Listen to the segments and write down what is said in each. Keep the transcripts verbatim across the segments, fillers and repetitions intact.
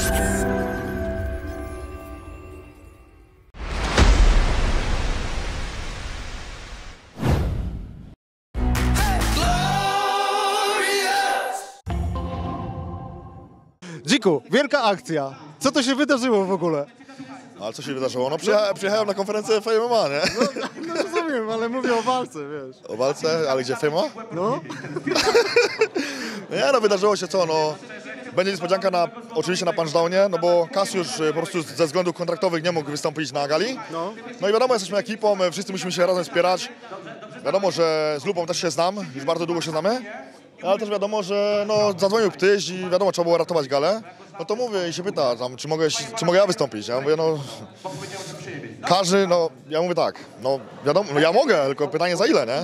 Dziku, wielka akcja. Co to się wydarzyło w ogóle? Ale co się wydarzyło? No przyjecha przyjechałem na konferencję F M M A, nie? No, no rozumiem, ale mówię o walce, wiesz. O walce? Ale gdzie F M M A? No. No nie, no wydarzyło się co, no. Będzie niespodzianka na, oczywiście na punchdownie, no bo Cassiusz po prostu ze względów kontraktowych nie mógł wystąpić na gali. No. No i wiadomo, jesteśmy ekipą, wszyscy musimy się razem wspierać. Wiadomo, że z Lupą też się znam, już bardzo długo się znamy. Ale też wiadomo, że no, zadzwonił Ptyś i wiadomo, trzeba było ratować galę. No to mówię i się pyta, tam, czy, mogę, czy mogę ja wystąpić. Ja mówię, no... Każdy, no, ja mówię tak, no wiadomo, no ja mogę, tylko pytanie za ile, nie?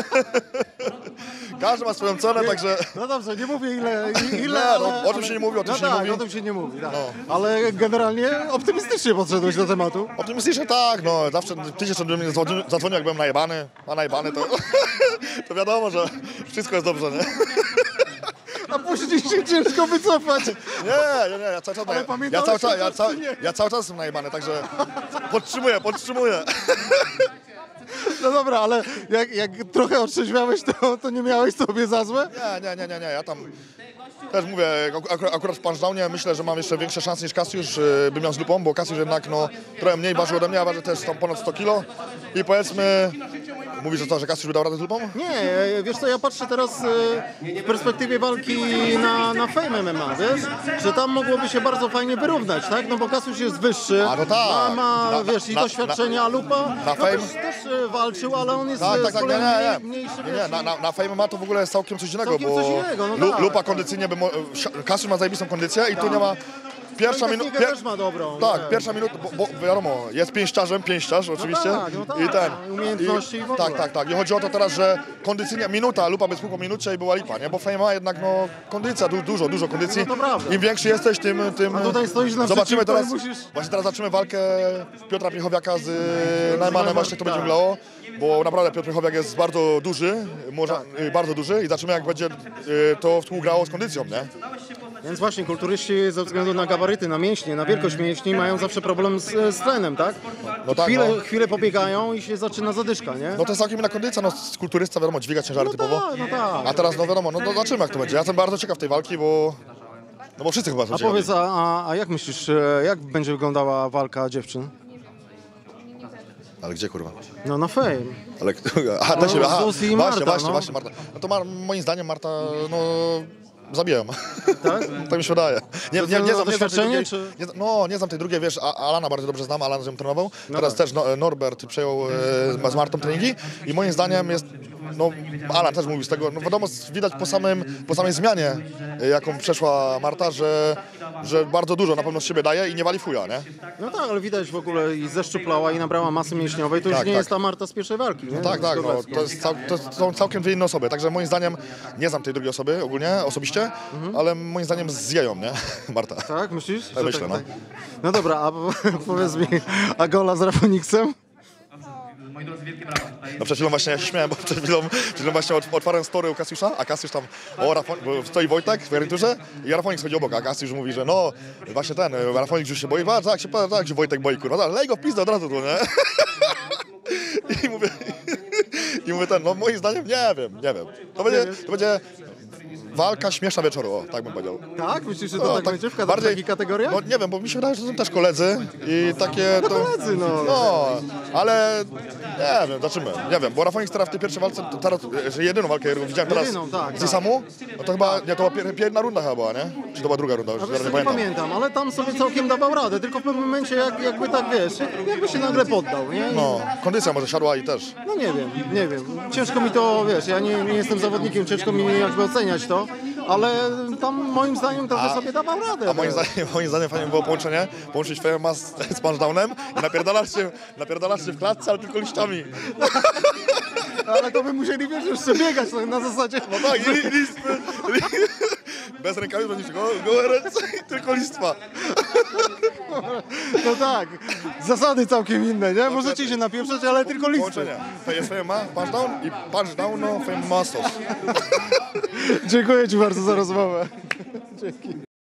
Każdy ma swoją cenę, także... No dobrze, nie mówię ile, ile nie, ale, no, o tym się nie mówi, o tym no się tak, nie mówi. o tym się nie mówi, tak. No. Ale generalnie optymistycznie podszedłeś do tematu. Optymistycznie tak, no zawsze Ptyś do mnie zadzwonił, jak byłem najebany, a najebany to, to wiadomo, że wszystko jest dobrze, nie? A później się ciężko wycofać. Nie, nie, nie, ja cały czas, ja, ja cały czas, ja, cały, ja cały czas jestem najebany, także podtrzymuję, podtrzymuję. No dobra, ale jak, jak trochę otrzeźwiałeś, to, to nie miałeś sobie za złe? Nie, nie, nie, nie, nie, ja tam też mówię, akurat, akurat w punchdownie myślę, że mam jeszcze większe szanse niż Cassiusz by miał z Lupą, bo Cassiusz jednak no, trochę mniej ważył ode mnie, a waży też tam ponad sto kilo i powiedzmy, mówisz, że co, że Cassiusz by dał radę z Lupą? Nie, wiesz co, ja patrzę teraz w perspektywie walki na, na Fame M M A, wiesz, że tam mogłoby się bardzo fajnie wyrównać, tak? No bo Cassiusz jest wyższy, a, no tak. ma, ma na, wiesz, i na, doświadczenie, na, a Lupa na no, Fame też, też walczył, ale on jest tak, tak, z tak, kolei nie, nie, nie. mniejszy, Nie, wiesz, nie, na, na, na Fame ma to w ogóle jest całkiem coś innego, Całkiem bo coś innego, no Lu, tak. Lupa kondycyjnie, by mo, Cassiusz ma zajebistą kondycję i tu nie ma... Pierwsza no i minuta. pier... też ma dobrą. Tak, nie. pierwsza minuta, bo, bo wiadomo, jest pięściarzem, pięściarz oczywiście. No tak, no tak, I ten. umiejętności i w ogóle. Tak, tak, tak. I chodzi o to teraz, że kondycyjnie, minuta, Lupa bez po minucie i była lipa, nie? Bo Fame ma jednak no, kondycja, du, dużo, dużo kondycji. No to prawda. Im większy jesteś, tym... tym... A tutaj stoisz na zobaczymy teraz, musisz... właśnie teraz zobaczymy walkę Piotra Piechowiaka z Najmanem, właśnie to będzie wyglądało. Bo naprawdę Piotr Piechowiak jest bardzo duży, może, tak. bardzo duży i zobaczymy, jak będzie to współgrało z kondycją, nie? Więc właśnie kulturyści ze względu na gabaryty, na mięśnie, na wielkość mięśni mają zawsze problem z, z tlenem, tak? No tak, chwilę, no. chwilę pobiegają i się zaczyna zadyszka, nie? No to jest całkiem inna kondycja, no kulturysta wiadomo, dźwiga ciężary no typowo. Tak, no tak. A teraz no wiadomo, no, no zobaczymy jak to będzie. Ja jestem bardzo ciekaw tej walki, bo... No bo wszyscy chyba są A ciekawi. powiedz, a, a jak myślisz, jak będzie wyglądała walka dziewczyn? Ale gdzie kurwa? No na Fame. Ale... Aha, no, siebie, aha. Suzy i Właśnie, Marta, właśnie, no. właśnie Marta. No to ma, moim zdaniem Marta, no... Zabiję. Tak? Tak mi się wydaje. Nie, nie, nie, nie, znam, nie znam tej drugiej, czy... nie, no, nie znam tej drugiej, wiesz, a, Alana bardzo dobrze znam, Alan z nią trenował. No Teraz tak. też no, Norbert przejął e, z Martą treningi i moim zdaniem jest, no, Alan też mówi z tego, no wiadomo, widać po, samym, po samej zmianie, e, jaką przeszła Marta, że, że bardzo dużo na pewno z siebie daje i nie wali w chuja, nie? No tak, ale widać w ogóle i zeszczuplała i nabrała masy mięśniowej, to już Tak, nie tak. jest ta Marta z pierwszej walki, nie? No tak, tak, no, to, jest cał, to są całkiem dwie inne osoby, także moim zdaniem, nie znam tej drugiej osoby ogólnie, osobiście, mhm. ale moim zdaniem zjeją, nie? Marta. Tak, myślisz? Ja myślę, tak, no. Tak. No dobra, a powiedz mi, a gola z Rafoniksem? Moi drodzy, wielkie brawa. No przed chwilą właśnie ja się śmiałem, bo przed chwilą, przed chwilą właśnie otwarłem story u Cassiusza, a Cassiusz tam, o, Rafon, bo stoi Wojtek w garniturze i Rafonik schodzi obok, a Cassiusz mówi, że no, właśnie ten, Rafonik już się boi, a tak się, tak się Wojtek boi, kurwa, lej go w pizdę od razu tu, nie? I mówię, i mówię ten, no moim zdaniem, nie wiem, nie wiem, to będzie, to będzie walka śmieszna wieczoru, o, tak bym powiedział. Tak? Myślisz, że to No, tak, tak będzie w bardziej- takich kategoriach? No nie wiem, bo mi się wydaje, że to są też koledzy i takie to... koledzy, no. No, ale nie wiem, zobaczymy, nie wiem, bo Rafonik teraz w tej pierwszej walce, to teraz, że jedyną walkę jaką widziałem teraz Jedyną, tak, z tak. Isamu, no to chyba, nie, to była pier, pierwsza runda chyba była, nie? Czy to była druga runda, już A wiesz, teraz co, nie nie pamiętam. pamiętam, ale tam sobie całkiem dawał radę, tylko w pewnym momencie jak, jakby tak, wiesz, jakby się nagle poddał, nie? I, No, kondycja może siadła i też. no nie wiem, nie wiem. Ciężko mi to, wiesz, ja nie, nie jestem zawodnikiem, ciężko mi jakby oceniać to, ale tam moim zdaniem to A- sobie dawał radę. A moim wiesz. zdaniem, moim zdaniem fajnie było połączenie, połączyć F M A z, z punchdownem i napierdalasz się, napierdalasz się w klatce, ale tylko liściami. Ale to by musieli, wiesz, jeszcze biegać tak, na zasadzie... No tak, i li, listwy, li, bez rękawic, bez niczego, gołe ręce i tylko listwa. No tak, zasady całkiem inne, nie? Możecie się napieprzać, ale tylko listy. Połączenie. To jest F M A, punchdown i punchdown, no, F M A stos. Dziękuję Ci bardzo za rozmowę. Dzięki.